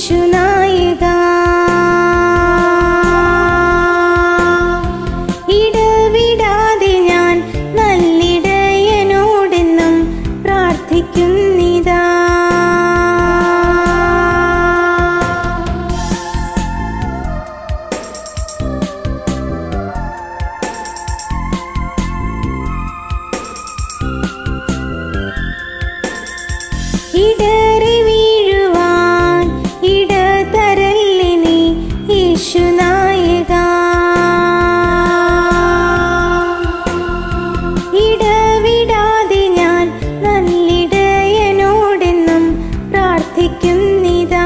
യേശുനായക ഇടവിടാതെ ഞാൻ നല്ലിടയനോടെന്നും പ്രാർത്ഥിക്കുന്നിതാ. ഇടറി വീഴുവാൻ ഇടതരല്ലിനി യേശുനായക ഇടവിടാതെ ഞാൻ നല്ലിടയനോടെന്നും പ്രാർത്ഥിക്കുന്നിതാ.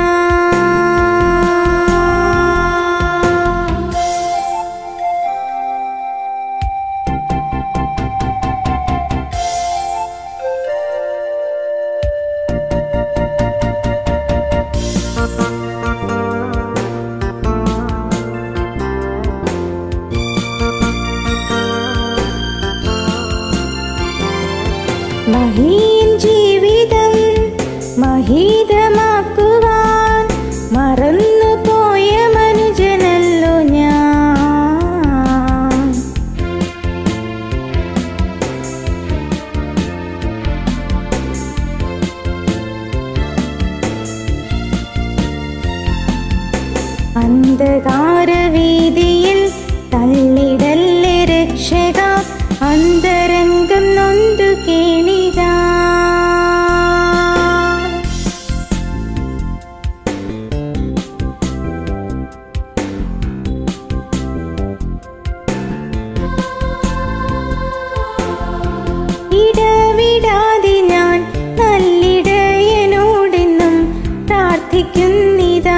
മഹീൻ ജീവിതം മഹീതമാക്കുവാൻ മറന്നുപോയ മനുജനല്ലോ ഞാൻ. അന്ധകാരവീതിയിൽ തള്ളിടല്ലേ രക്ഷക, അന്തരംഗം നൊന്തു കേണിതാ. ഇടവിടാതെ ഞാൻ നല്ലിടയനോടെന്നും പ്രാർത്ഥിക്കുന്നിതാ.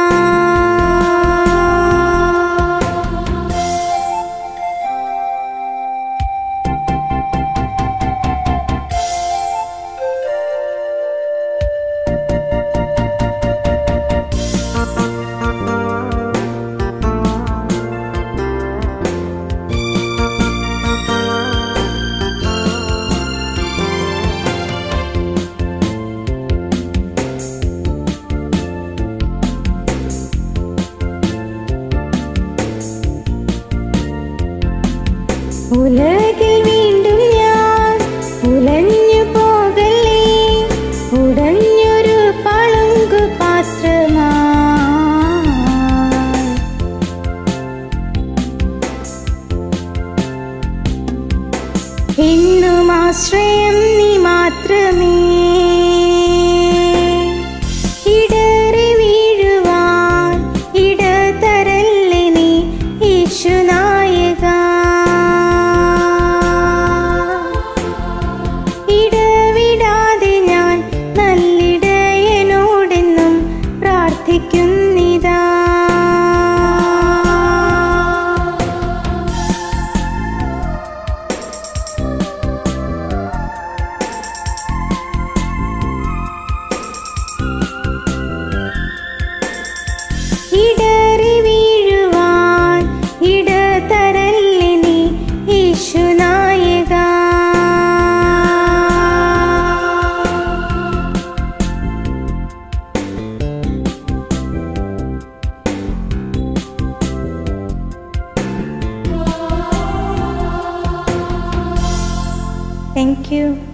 ഉലകിൽ വീണ്ടും ഞാൻ ഉലഞ്ഞു പോകലേ, ഉടഞ്ഞൊരു പളുങ്കു പാത്രമായി. എന്നും ആശ്രയം നീ മാത്രമേ. ഇടറി വീഴുവാൻ ഇടതരല്ലേ നീ യേശുനായക ഇടവിടാതെ ഞാൻ നല്ലിടയനോടെന്നും പ്രാർത്ഥിക്കുന്നിതാ. ഇടറി വീഴുവാൻ ഇടതരല്ലേ നീ യേശുനായക Thank you.